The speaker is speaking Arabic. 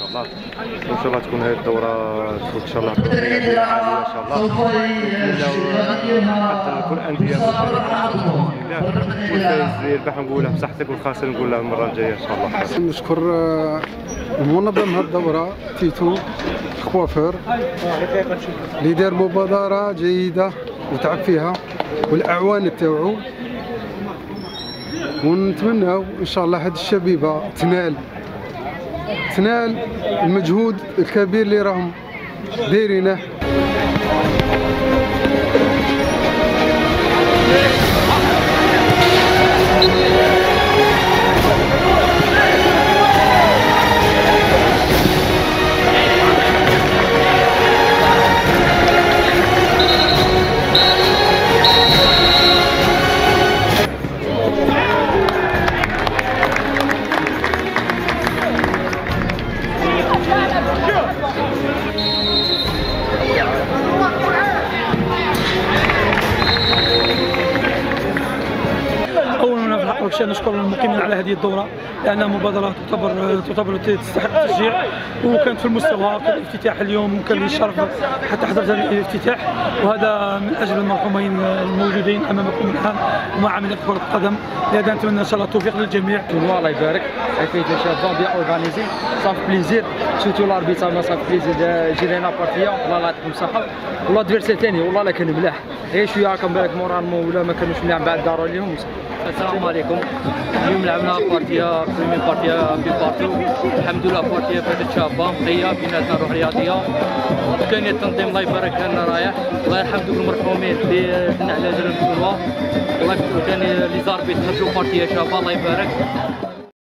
الله. وان شاء الله تكون هذه الدوره تفوت ان شاء الله بعاليه ان شاء الله. حتى كل الانديه والفايز يربح نقولها بصحتك والخاسر نقولها المره الجايه ان شاء الله. نشكر المنظم هذه الدوره تيتو خوافير اللي دار مبادره جيده وتعب فيها والاعوان تاعو، ونتمناو ان شاء الله هذه الشبيبه تنال المجهود الكبير اللي راهم دايرينه. نشكر المقيمين على هذه الدوره لانها مبادره تعتبر تستحق التشجيع، وكانت في المستوى. كان الافتتاح اليوم، كان لي الشرف حتى حضرت هذا الافتتاح، وهذا من اجل المرحومين الموجودين امامكم الان ومع عمليه كره القدم. لهذا نتمنى ان شاء الله التوفيق للجميع. الله يبارك فيك شباب بيان اورغانيزي صافي بليزير سورتو لاربيتر ما صافي بليزير جيرينا بارتيا. الله يعطيكم الصحه. والله ديفيرسي ثاني والله لا كان ملاح، غير شويه هكا بالك مورالمون ولا ما كانوش ملاح بعد داروا لهم. السلام عليكم. اليوم لعبنا بارتيا بريمي بارتيا في بارتو، الحمد لله بارتيا فاتت شابه نقيه بيناتنا روح رياضيه. كان التنظيم الله يبارك كان رايح. الله يرحم دوك المرحومين اللي على جال البطوله. الله يكون كان لي زاربيت هبطوا بارتيا شابه الله يبارك.